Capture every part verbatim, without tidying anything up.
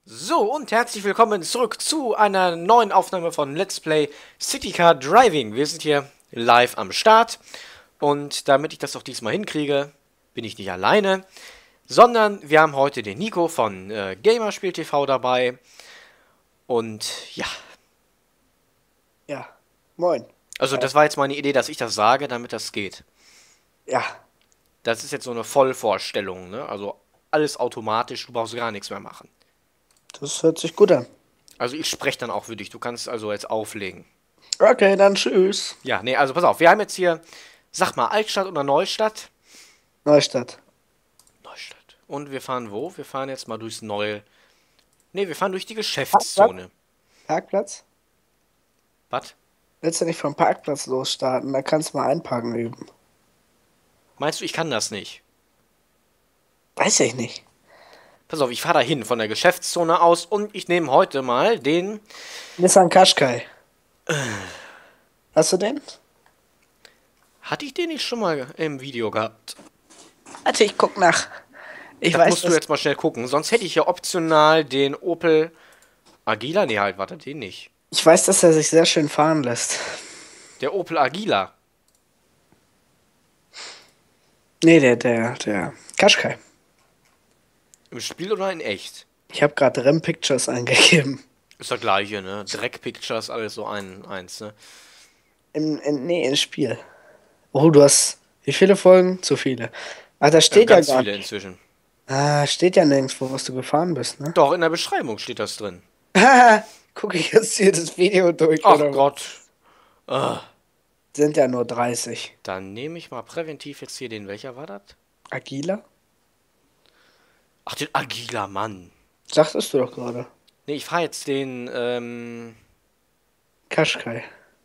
So, und herzlich willkommen zurück zu einer neuen Aufnahme von Let's Play City Car Driving. Wir sind hier live am Start und damit ich das auch diesmal hinkriege, bin ich nicht alleine, sondern wir haben heute den Nico von äh, Gamerspiel T V dabei und ja. Ja, moin. Also das war jetzt meine Idee, dass ich das sage, damit das geht. Ja. Das ist jetzt so eine Vollvorstellung, ne? Also alles automatisch, du brauchst gar nichts mehr machen. Das hört sich gut an. Also ich spreche dann auch für dich. Du kannst also jetzt auflegen. Okay, dann tschüss. Ja, nee, also pass auf. Wir haben jetzt hier, sag mal, Altstadt oder Neustadt? Neustadt. Neustadt. Und wir fahren wo? Wir fahren jetzt mal durchs neue... Nee, wir fahren durch die Geschäftszone. Parkplatz? Was? Willst du nicht vom Parkplatz losstarten? Da kannst du mal einparken üben. Meinst du, ich kann das nicht? Weiß ich nicht. Pass auf, ich fahre da hin von der Geschäftszone aus und ich nehme heute mal den... Nissan Qashqai. Hast du den? Hatte ich den nicht schon mal im Video gehabt? Warte, ich guck nach. Ich das weiß, musst du jetzt mal schnell gucken. Sonst hätte ich ja optional den Opel Agila. Nee, halt, warte, den nicht. Ich weiß, dass er sich sehr schön fahren lässt. Der Opel Agila. Nee, der, der, der Qashqai. Im Spiel oder in echt? Ich habe gerade R E M Pictures eingegeben. Ist das gleiche, ne? Dreck Pictures, alles so ein, eins, ne? Im, in, nee, im Spiel. Oh, du hast... Wie viele Folgen? Zu viele. Ah, da steht ja, ja ganz gar viele nicht. inzwischen. Ah, steht ja nirgendwo, was du gefahren bist, ne? Doch, in der Beschreibung steht das drin. Gucke ich jetzt hier das Video durch, Ach oder? Gott. Ah. Sind ja nur dreißig. Dann nehme ich mal präventiv jetzt hier den, welcher war das? Agila? Ach, den Agila, Mann. Sagtest du doch gerade. Nee, ich fahre jetzt den, ähm... Qashqai.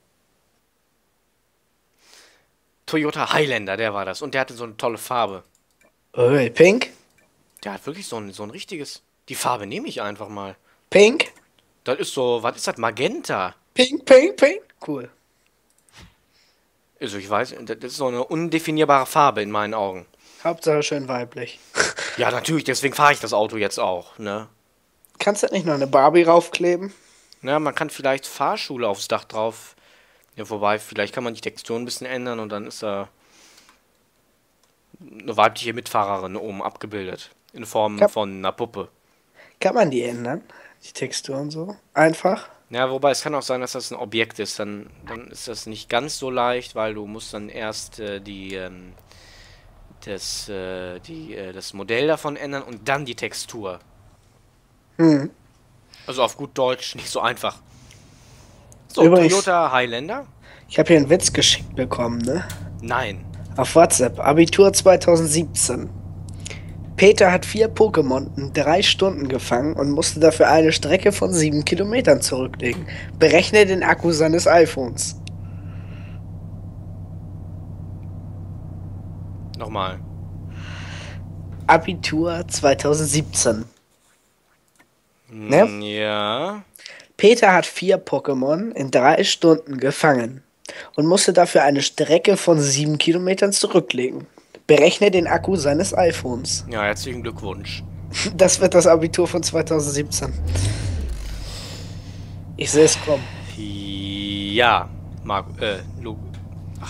Toyota Highlander, der war das. Und der hatte so eine tolle Farbe. Ui, pink? Der hat wirklich so ein, so ein richtiges... Die Farbe nehme ich einfach mal. Pink? Das ist so, was ist das? Magenta. Pink, pink, pink. Cool. Also ich weiß, das ist so eine undefinierbare Farbe in meinen Augen. Hauptsache schön weiblich. Ja, natürlich, deswegen fahre ich das Auto jetzt auch, ne? Kannst du nicht noch eine Barbie raufkleben? Ja, man kann vielleicht Fahrschule aufs Dach drauf. Ja, wobei, vielleicht kann man die Textur ein bisschen ändern und dann ist da eine weibliche Mitfahrerin oben abgebildet. In Form Kann- von einer Puppe. Kann man die ändern? Die Textur und so? Einfach? Ja, wobei es kann auch sein, dass das ein Objekt ist. Dann, dann ist das nicht ganz so leicht, weil du musst dann erst äh, die, ähm, das, äh, die, äh, das Modell davon ändern und dann die Textur. Hm. Also auf gut Deutsch nicht so einfach. So, Übrigens- Toyota Highlander? Ich habe hier einen Witz geschickt bekommen, ne? Nein. Auf WhatsApp. Abitur zweitausendsiebzehn. Peter hat vier Pokémon in drei Stunden gefangen und musste dafür eine Strecke von sieben Kilometern zurücklegen. Berechne den Akku seines iPhones. Nochmal. Abitur zweitausendsiebzehn. Ne? Mm, ja. Peter hat vier Pokémon in drei Stunden gefangen und musste dafür eine Strecke von sieben Kilometern zurücklegen. Berechne den Akku seines iPhones. Ja, herzlichen Glückwunsch. Das wird das Abitur von zweitausendsiebzehn. Ich sehe es kommen. Ja. Marco, äh, Lu Ach.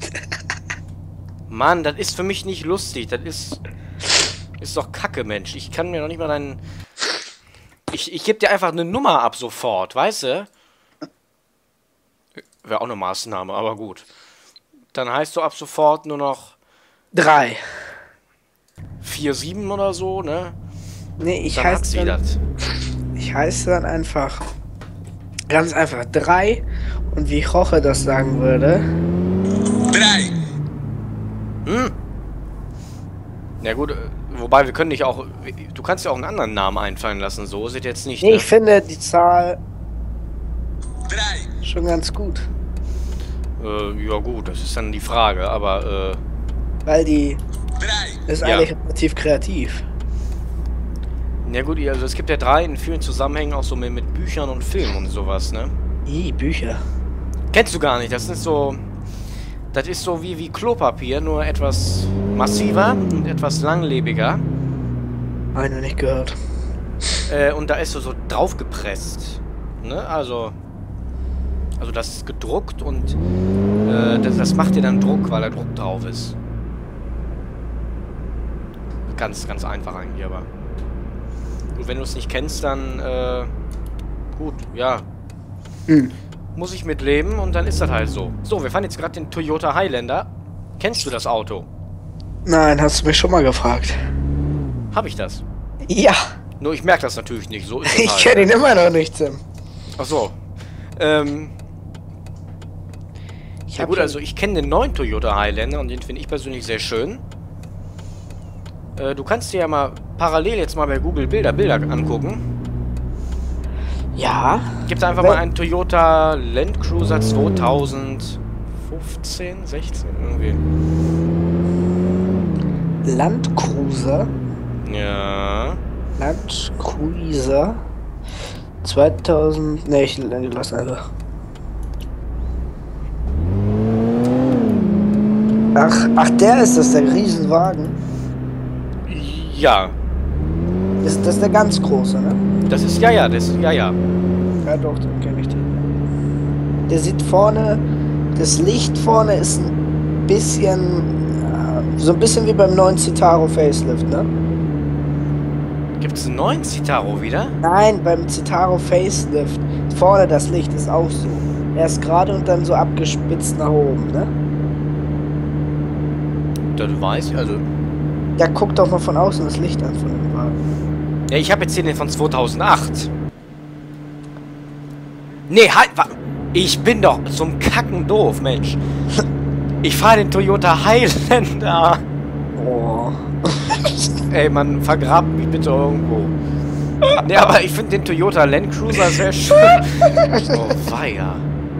Mann, das ist für mich nicht lustig. Das ist. Ist doch Kacke, Mensch. Ich kann mir noch nicht mal deinen. Ich, ich gebe dir einfach eine Nummer ab sofort, weißt du? Wäre auch eine Maßnahme, aber gut. Dann heißt du ab sofort nur noch Drei. vier sieben oder so, ne? Nee, ich Dann hat heiße sie dann, das. ich heiße dann einfach ganz einfach drei und wie Roche das sagen würde. Drei. Hm. Ja gut, äh, wobei wir können dich auch. Du kannst ja auch einen anderen Namen einfallen lassen, so ist es jetzt nicht. Nee, Ne? ich finde die Zahl Drei. schon ganz gut, Äh, ja gut, das ist dann die Frage, aber äh. weil die Drei. ist Ja. eigentlich relativ kreativ. Ja gut, also es gibt ja drei in vielen Zusammenhängen auch so mit, mit Büchern und Filmen und sowas, ne? Ih, Bücher. Kennst du gar nicht, das ist so. Das ist so wie, wie Klopapier, nur etwas massiver und etwas langlebiger. Habe ich noch nicht gehört. Äh, und da ist so, so drauf gepresst. Ne? Also. Also das ist gedruckt und äh, das, das macht dir dann Druck, weil da Druck drauf ist. Ganz, ganz einfach eigentlich, aber. Gut, wenn du es nicht kennst, dann äh, gut, ja. Hm. Muss ich mitleben und dann ist das halt so. So, wir fahren jetzt gerade den Toyota Highlander. Kennst du das Auto? Nein, hast du mich schon mal gefragt. Hab ich das? Ja. Nur ich merke das natürlich nicht. So ist es Ich halt. kenne ihn immer noch nicht, Tim. Ach so. Ähm. Ich Ja hab gut, schon- also ich kenne den neuen Toyota Highlander und den finde ich persönlich sehr schön. Äh, du kannst dir ja mal parallel jetzt mal bei Google Bilder Bilder angucken. Ja. Gib da einfach Wel- mal einen Toyota Land Cruiser zwanzig fünfzehn, sechzehn irgendwie. Landcruiser. Ja. Landcruiser. zweitausend. Ne, ich lass einfach. Ach, ach, der ist das, der Riesenwagen. Ja. Ist das der ganz große, ne? Das ist, ja, ja, das ist, ja, ja. Ja, doch, den kenne ich den. Der sieht vorne, das Licht vorne ist ein bisschen, äh, so ein bisschen wie beim neuen Citaro Facelift, ne? Gibt es einen neuen Citaro wieder? Nein, beim Citaro Facelift, vorne das Licht ist auch so. Erst gerade und dann so abgespitzt nach oben, ne? Da du weißt, also. Ja, guck doch mal von außen das Licht an von dem Wagen. Ja, ich habe jetzt hier den von zweitausendacht. Nee, halt, wa- ich bin doch zum Kacken doof, Mensch. Ich fahre den Toyota Highlander. Oh. Ey, man, vergrabt mich bitte irgendwo. Nee, aber ich finde den Toyota Land Cruiser sehr schön. Oh, weia.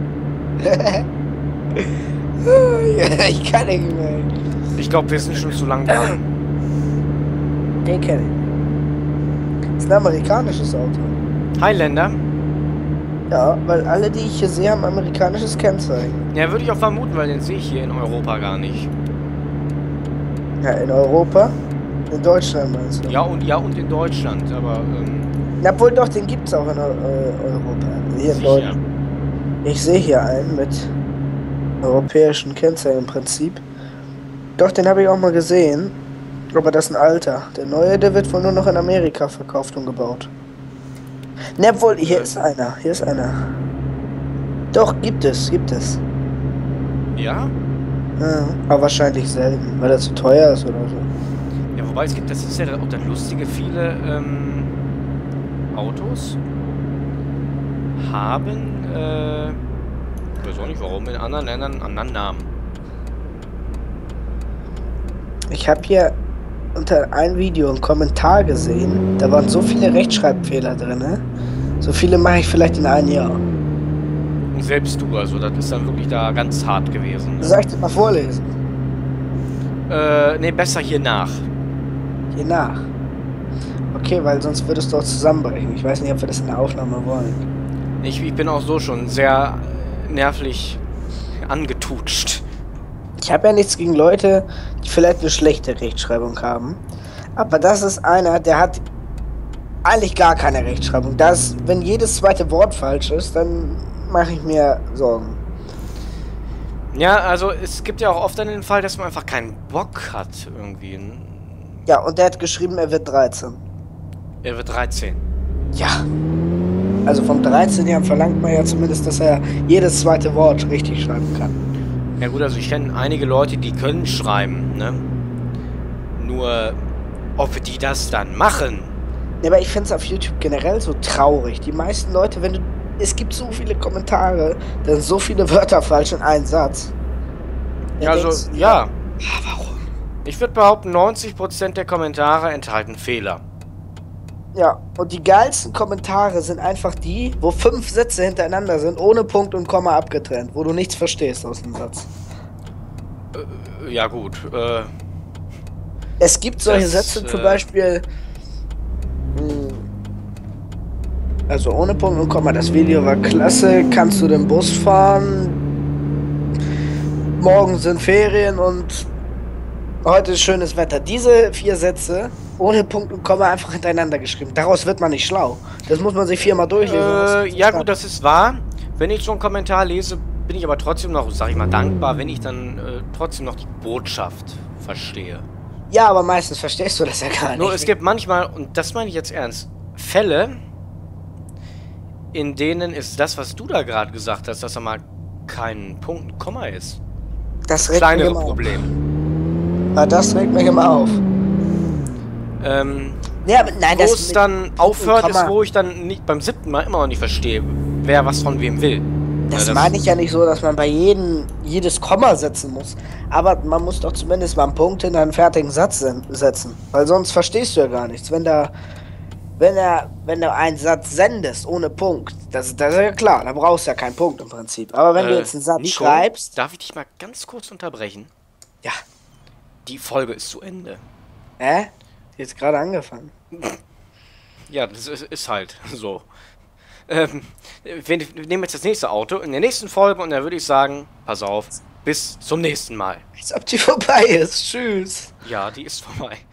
Ja, ich kann nicht mehr. Ich glaube, wir sind schon zu lang dran. Den kenne ich. Das ist ein amerikanisches Auto. Highlander? Ja, weil alle, die ich hier sehe, haben amerikanisches Kennzeichen. Ja, würde ich auch vermuten, weil den sehe ich hier in Europa gar nicht. Ja, in Europa. In Deutschland meinst du? Ja, und ja, und in Deutschland, aber, ähm, Na wohl doch, den gibt's auch in Eu- äh, Europa. Hier in sicher. Deutschland. Ich sehe hier einen mit europäischen Kennzeichen im Prinzip. Doch, den habe ich auch mal gesehen. Aber das ist ein alter. Der neue, der wird wohl nur noch in Amerika verkauft und gebaut. Ne, wohl, hier ist einer. Hier ist einer. Doch, gibt es, gibt es. Ja? Ja, aber wahrscheinlich selten, weil er zu teuer ist oder so. Ja, wobei es gibt, das ist ja auch das Lustige, viele ähm, Autos haben, äh, ich weiß auch nicht warum, in anderen Ländern einen anderen Namen. Ich habe hier unter ein Video einen Kommentar gesehen, da waren so viele Rechtschreibfehler drin, ne? So viele mache ich vielleicht in einem Jahr. Und selbst du, also das ist dann wirklich da ganz hart gewesen. Ne? Soll ich das mal vorlesen? Äh, nee, besser hier nach. Hier nach. Okay, weil sonst würdest du auch zusammenbrechen. Ich weiß nicht, ob wir das in der Aufnahme wollen. Ich, ich bin auch so schon sehr äh, nervlich angetutscht. Ich habe ja nichts gegen Leute, die vielleicht eine schlechte Rechtschreibung haben. Aber das ist einer, der hat eigentlich gar keine Rechtschreibung. Das, wenn jedes zweite Wort falsch ist, dann mache ich mir Sorgen. Ja, also es gibt ja auch oft dann den Fall, dass man einfach keinen Bock hat irgendwie. Ja, und der hat geschrieben, er wird dreizehn. Er wird dreizehn. Ja. Also vom dreizehnjährigen verlangt man ja zumindest, dass er jedes zweite Wort richtig schreiben kann. Ja gut, also ich kenne einige Leute, die können schreiben, ne? Nur, ob die das dann machen? Ja, aber ich finde es auf YouTube generell so traurig. Die meisten Leute, wenn du... Es gibt so viele Kommentare, da sind so viele Wörter falsch in einem Satz. Da Ja, also, denkst du, ja. Ah, warum? Ich würde behaupten, neunzig Prozent der Kommentare enthalten Fehler. Ja, und die geilsten Kommentare sind einfach die, wo fünf Sätze hintereinander sind, ohne Punkt und Komma abgetrennt, wo du nichts verstehst aus dem Satz. Äh, ja gut, äh... Es gibt solche Das, Sätze, zum äh, Beispiel... mh, Also ohne Punkt und Komma, das Video war klasse, kannst du den Bus fahren? Morgen sind Ferien und Heute ist schönes Wetter. Diese vier Sätze ohne Punkt und Komma einfach hintereinander geschrieben. Daraus wird man nicht schlau. Das muss man sich viermal durchlesen. Äh, ja gut, das ist wahr. Wenn ich so einen Kommentar lese, bin ich aber trotzdem noch, sag ich mal, dankbar, wenn ich dann äh, trotzdem noch die Botschaft verstehe. Ja, aber meistens verstehst du das ja gar nicht. Nur es gibt manchmal, und das meine ich jetzt ernst, Fälle, in denen ist das, was du da gerade gesagt hast, dass da mal kein Punkt und Komma ist. Das regt Kleinere mich immer Problem. auf. Ja, das regt mich immer auf. Ähm, Ja, aber nein, wo das es mit dann Punkt und aufhört, ist, Komma- wo ich dann nicht beim siebten Mal immer noch nicht verstehe, wer was von wem will. Das, Ja, meine ich ja nicht so, dass man bei jedem jedes Komma setzen muss. Aber man muss doch zumindest mal einen Punkt in einen fertigen Satz sen- setzen. Weil sonst verstehst du ja gar nichts. Wenn da, wenn er, wenn du einen Satz sendest ohne Punkt, das, das ist ja klar, da brauchst du ja keinen Punkt im Prinzip. Aber wenn du Äh, jetzt einen Satz Nico, schreibst, darf ich dich mal ganz kurz unterbrechen? ja, Die Folge ist zu Ende. hä? Jetzt gerade angefangen. Ja, das ist, ist halt so. Ähm, wir, wir nehmen jetzt das nächste Auto in der nächsten Folge und dann würde ich sagen, pass auf, bis zum nächsten Mal. Als ob die vorbei ist. Tschüss. Ja, die ist vorbei.